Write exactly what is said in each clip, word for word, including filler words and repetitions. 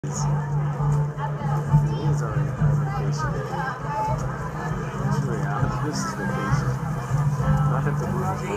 These are on vacation. Usually out of this is vacation. Not at the movie.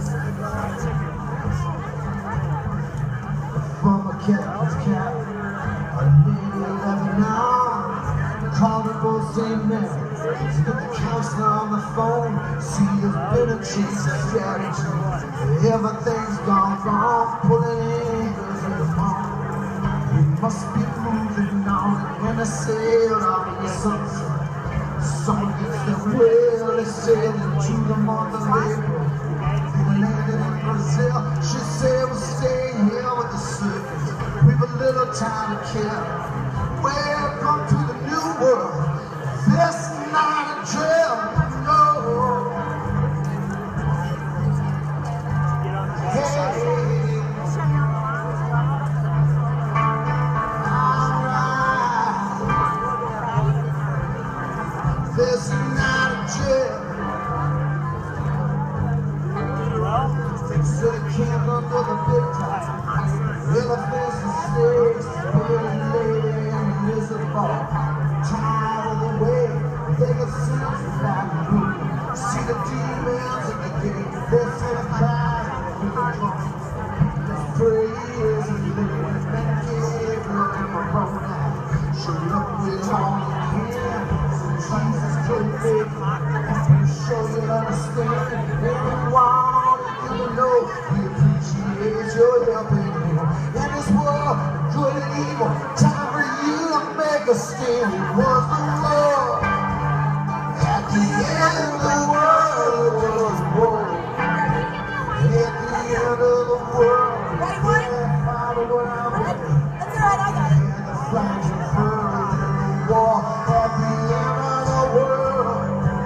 From a captain's cap, a lady eleven now, called her both Saint Mary. To get the counselor on the phone, see there's been a change of strategy. Everything's gone wrong, pulling anchors in the phone. We must be moving on, and when I sailed out of the sunset, some gets their will, they sailed into the month of April. They landed in Brazil, she said we'll stay here with the circus. We've a little time to kill. Welcome to the new world. This night a drill, no. Hey, alright. This night a drill. So they camp under the big top. Elephants and snakes, pretty lady and miserable. Tired of the way they get sense without room. See the demons at the gate, they're set aside with the drum. There's praise and living and gave look at my own eye. Show up with all you can, so Jesus can make and show you understand. Everyone you know, we appreciate your help in this world, good and evil. Time for you to make a stand. It was the Lord. At the end of the world, it was war. At the end of the world, Ready, what? Father, what I'm That's alright, I got it. and the flags are furled in the war. At the end of the world,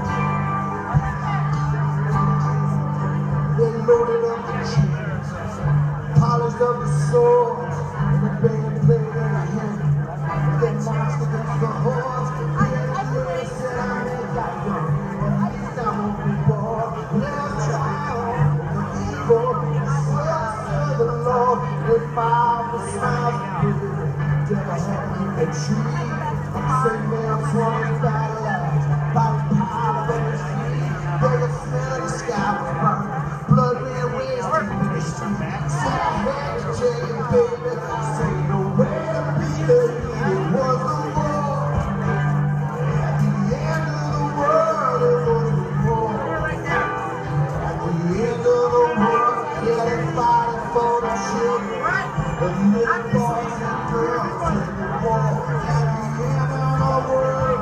they loaded up the chains, polished up the swords, and the band played in the hand. They marched against the hordes. They said, I ain't got young, at least I won't be bored. Let's try on the evil, serve the Lord. They filed the smiles of the devil had a tree. Saint man swung his battle axe, by the power of his feet. They could smell the sky was burning. Blood ran waves deep in the street. Said I had to tell you, baby, say no way to be the it was the war. At the end of the world, it was the war. At the end of the world, yeah, they fighting for the children, the little boys and girls in the war. At the end of the world,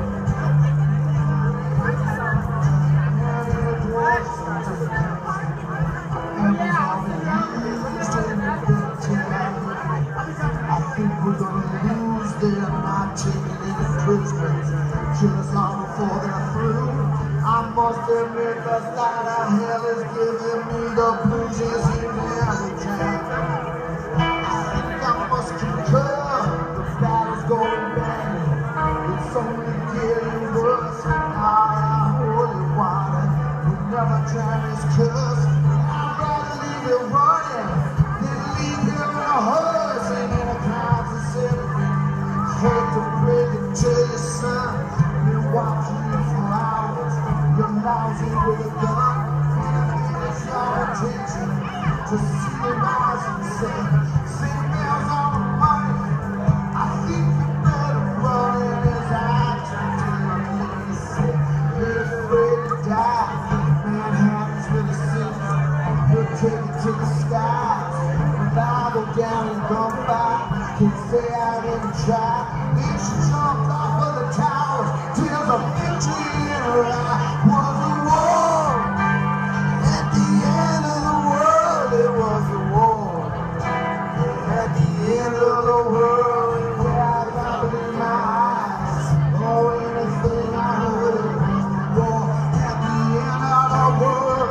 and it was I think we're gonna lose, they're not taking any prisoners. Kill us all before they're through. I must admit the light of hell is giving me the blues in every time. I think I must concur, the battle's going bad. It's only getting worse. Ah, holy water, we never drown this curse. I'd rather leave it running than leave him in a hearse. And in a clouds of sympathy, hate to break it to your son. Been watching you for hours, you're lousy with a gun. And it's your attention to see your eyes and say, sing bells on the money. I think you better run in his eyes until you make me sick. You're afraid to die. Manhattan's with a city. You'll take it to the skies. If I go down and come back, can say I didn't try. If she jumped off of the towers, tears of victory in her eye. Was a war. At the end of the world, it was a war. At the end of the world, yeah, I got it in my eyes. Oh, anything I heard, it was a war. At the end of the world.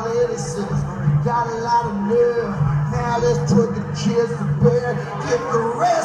all innocence. Got a lot of nerve. Now let's put the kids to bed. Get the rest.